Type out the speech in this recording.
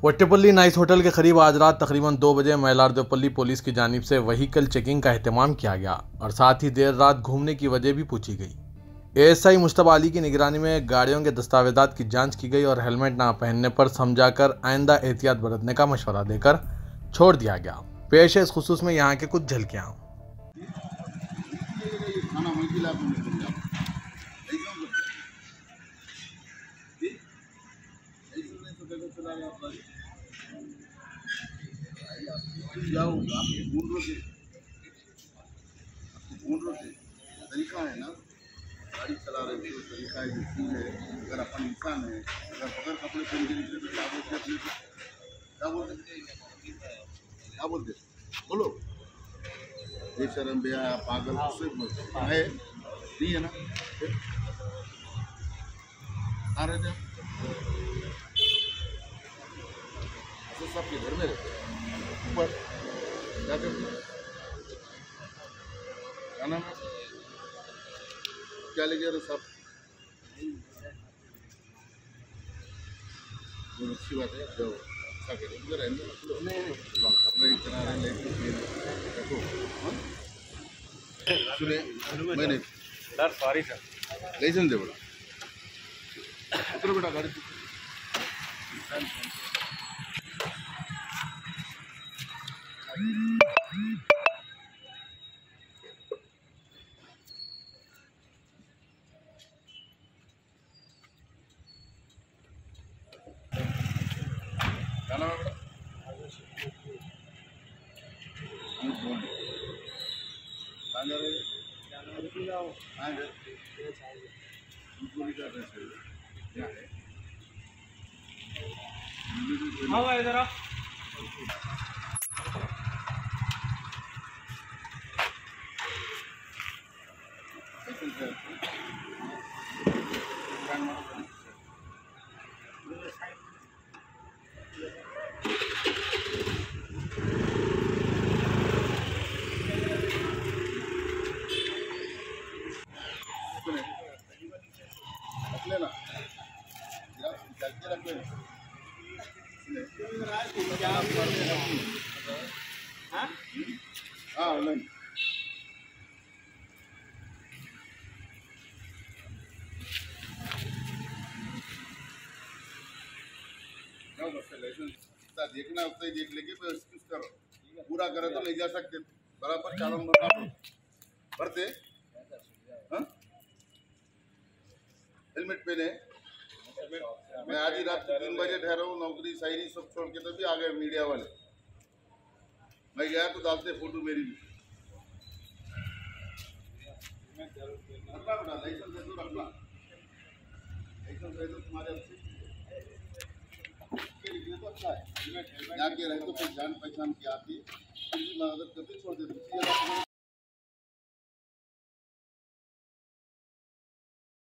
Vattepalli nice hotel के करीब आज रात तकरीबन 2 बजे मयलार्देपल्ली पुलिस की जानिब से व्हीकल चेकिंग का एहतमाम किया गया और साथ ही देर रात घूमने की वजह भी पूछी गई। एएसआई मुश्तबा अली की निगरानी में गाड़ियों के दस्तावेजात की जांच की गई और हेलमेट ना पहनने पर समझाकर आइंदा एहतियात बरतने का मशवरा देकर छोड़ दिया गया। पेश है इस खुसूस में यहाँ के कुछ झलकियाँ। तरीका है ना, गाड़ी चला रहे थे, तरीका है, जो चीज़ है। अगर अपन इंसान है, अगर बगैर कपड़े पहन के निकले तो क्या बोलते अपने को? क्या बोलते बोलो, बेशरम बेहया पागल उससे बोलते है, नहीं है ना? आ रहे थे तो सबके घर में रहते हैं। ऊपर क्या करते हैं? क्या नाम है? क्या ले गया सब? अच्छी बात है, जाओ अच्छा करो, इधर रहने अपने इतना रहे देखो। सुने मैंने सर सॉरी सर लाइसेंस दे बोला, उतरो बेटा गाड़ी। जाना है बेटा, हाँ इधर आ। लेना हाँ नहीं देखना उतना ही देख लेके एक्सक्यूज करो, पूरा करे तो ले जा सकते, बराबर चालन भरते। हेलमेट पहने, मैं आज ही रात 3 बजे ठहरा हूँ, नौकरी शायरी सब छोड़ के तभी आ गए मीडिया वाले। मैं गया तो डालते फोटो मेरी भी। रखना बेटा, लाइसेंस दे दो, रखना लाइसेंस दे दो, तुम्हारे तो अच्छा है। यहाँ के रहे तो कोई जान पहचान की आती, मदद करते छोड़ देते।